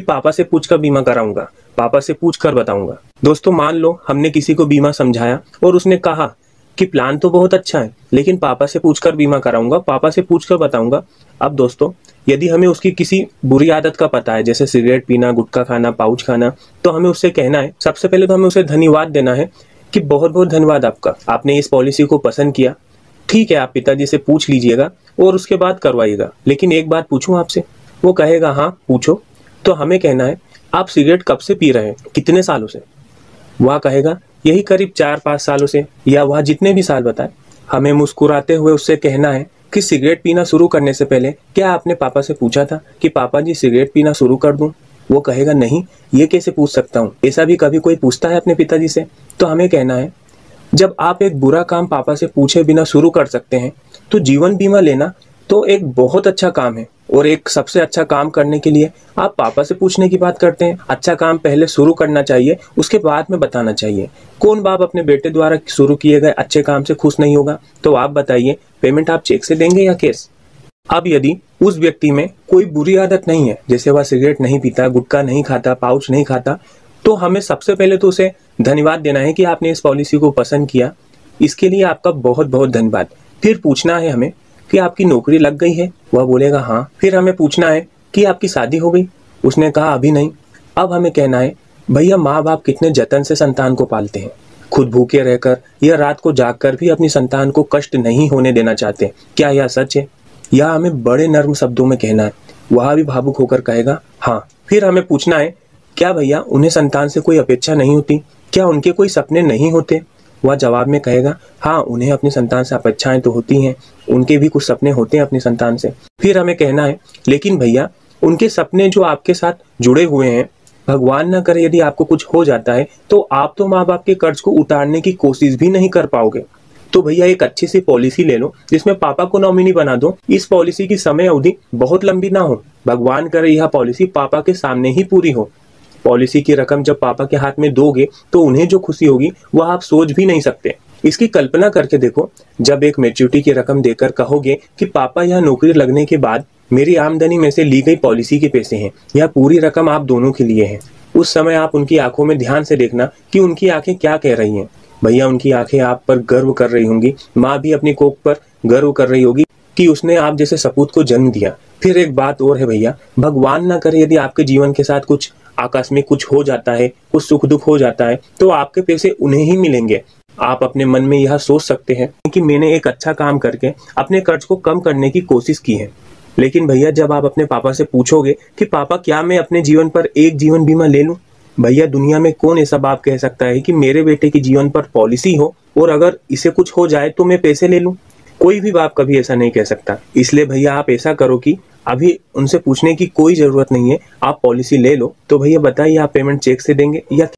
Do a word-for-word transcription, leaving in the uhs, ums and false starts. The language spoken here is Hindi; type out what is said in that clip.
पापा से पूछकर बीमा कराऊंगा, पापा से पूछ कर बताऊंगा। दोस्तों मान लो हमने किसी को बीमा समझाया और उसने कहा कि प्लान तो बहुत अच्छा है लेकिन पापा से पूछकर बीमा कराऊंगा, पापा से पूछकर बताऊंगा। अब दोस्तों यदि हमें उसकी किसी बुरी आदत का पता है, जैसे सिगरेट पीना, गुटखा खाना, पाउच खाना, तो हमें उससे कहना है, सबसे पहले तो हमें उसे धन्यवाद देना है कि बहुत बहुत धन्यवाद आपका, आपने इस पॉलिसी को पसंद किया। ठीक है, आप पिताजी से पूछ लीजिएगा और उसके बाद करवाइएगा, लेकिन एक बात पूछूं आपसे। वो कहेगा हाँ पूछो। तो हमें कहना है आप सिगरेट कब से पी रहे हैं, कितने सालों से? वह कहेगा यही करीब चार पाँच सालों से, या वह जितने भी साल बताए। हमें मुस्कुराते हुए उससे कहना है कि सिगरेट पीना शुरू करने से पहले क्या आपने पापा से पूछा था कि पापा जी सिगरेट पीना शुरू कर दूं? वो कहेगा नहीं, ये कैसे पूछ सकता हूँ, ऐसा भी कभी कोई पूछता है अपने पिताजी से? तो हमें कहना है जब आप एक बुरा काम पापा से पूछे बिना शुरू कर सकते हैं तो जीवन बीमा लेना तो एक बहुत अच्छा काम है। और एक सबसे अच्छा काम करने के लिए आप पापा से पूछने की बात करते हैं। अच्छा काम पहले शुरू करना चाहिए, उसके बाद में बताना चाहिए। कौन बाप अपने बेटे द्वारा शुरू किए गए अच्छे काम से खुश नहीं होगा? तो आप बताइए, पेमेंट आप चेक से देंगे या कैश? अब यदि उस व्यक्ति में कोई बुरी आदत नहीं है, जैसे वह सिगरेट नहीं पीता, गुटखा नहीं खाता, पाउच नहीं खाता, तो हमें सबसे पहले तो उसे धन्यवाद देना है कि आपने इस पॉलिसी को पसंद किया, इसके लिए आपका बहुत बहुत धन्यवाद। फिर पूछना है हमें कि आपकी नौकरी लग गई है? वह बोलेगा हाँ। फिर हमें पूछना है कि आपकी शादी हो गई? उसने कहा अभी नहीं। अब हमें कहना है भैया माँ बाप कितने जतन से संतान को पालते हैं, खुद भूखे रहकर या रात को जागकर भी अपनी संतान को कष्ट नहीं होने देना चाहते। क्या यह सच है? या हमें बड़े नर्म शब्दों में कहना है? वह भी भावुक होकर कहेगा हाँ। फिर हमें पूछना है क्या भैया उन्हें संतान से कोई अपेक्षा नहीं होती? क्या उनके कोई सपने नहीं होते? वह जवाब में कहेगा हाँ, उन्हें अपनी संतान से अपेक्षाएं तो होती हैं, उनके भी कुछ सपने होते हैं अपनी संतान से। फिर हमें कहना है लेकिन भैया उनके सपने जो आपके साथ जुड़े हुए हैं, भगवान ना करे यदि आपको कुछ हो जाता है तो आप तो माँ बाप के कर्ज को उतारने की कोशिश भी नहीं कर पाओगे। तो भैया एक अच्छी सी पॉलिसी ले लो जिसमें पापा को नॉमिनी बना दो। इस पॉलिसी की समय अवधि बहुत लंबी ना हो, भगवान करे यह पॉलिसी पापा के सामने ही पूरी हो। पॉलिसी की रकम जब पापा के हाथ में दोगे तो उन्हें जो खुशी होगी वह आप सोच भी नहीं सकते। इसकी कल्पना करके देखो, जब एक मैच्योरिटी की रकम देकर कहोगे कि पापा यह नौकरी लगने के बाद मेरी आमदनी में से ली गई पॉलिसी के पैसे हैं, यह पूरी रकम आप दोनों के लिए है। उस समय आप उनकी आंखों में ध्यान से देखना कि उनकी आंखें क्या कह रही हैं। भैया उनकी आंखें आप पर गर्व कर रही होंगी, माँ भी अपनी कोख पर गर्व कर रही होगी कि उसने आप जैसे सपूत को जन्म दिया। फिर एक बात और है भैया, भगवान ना करे यदि आपके जीवन के साथ कुछ आकस्मिक कुछ हो जाता है, कुछ सुख दुख हो जाता है, तो आपके पैसे उन्हें ही मिलेंगे। आप अपने मन में यह सोच सकते हैं कि मैंने एक अच्छा काम करके अपने कर्ज को कम करने की कोशिश की है। लेकिन भैया जब आप अपने पापा से पूछोगे कि पापा क्या मैं अपने जीवन पर एक जीवन बीमा ले लूं, भैया दुनिया में कौन ऐसा बाप कह सकता है कि मेरे बेटे की जीवन पर पॉलिसी हो और अगर इसे कुछ हो जाए तो मैं पैसे ले लूं? कोई भी बाप कभी ऐसा नहीं कह सकता। इसलिए भैया आप ऐसा करो कि अभी उनसे पूछने की कोई जरूरत नहीं है, आप पॉलिसी ले लो। तो भैया बताइए आप पेमेंट चेक से देंगे या